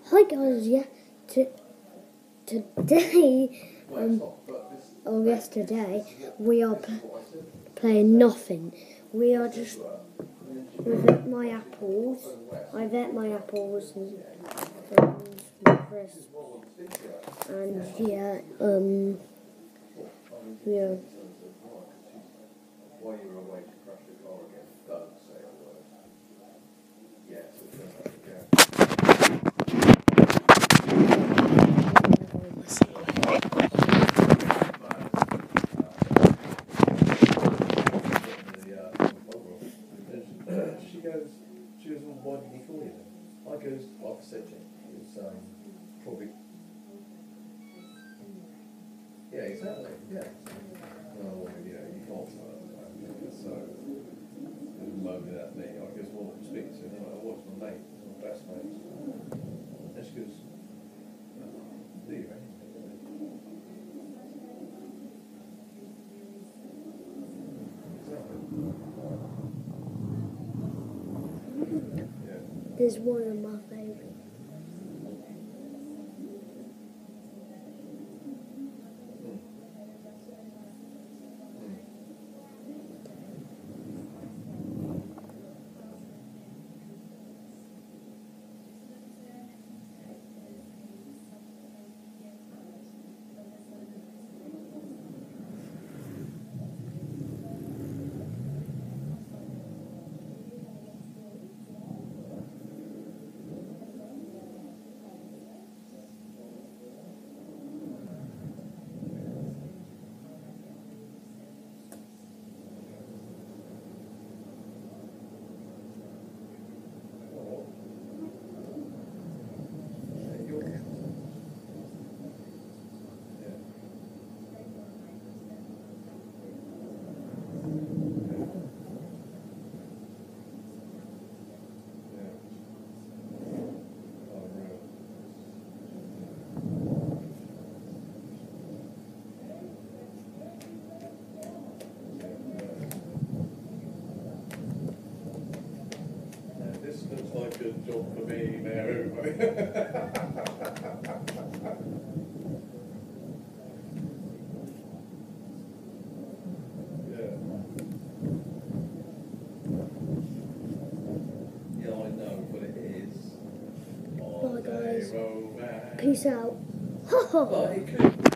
Hi guys, yeah, today, or yesterday, we are playing nothing. We are just, we've ate my apples, I've ate my apples and my crisps, and yeah. While you were away to crash your car again, don't say a word. Yes, it does have to go. She goes, well, why did he call you then? I goes, like I said to him, he was probably. Yeah, exactly, yeah. Oh, yeah, you can't say that. So, he was moaning at me. I goes, well, I'm speaking to him. I watched my mate, my best mate. And she goes, do you, eh? There's one of my favourites. This looks like a job for me, Mary. Yeah, I know, but it is. Bye guys. Romance. Peace out. Ha ha. But it could.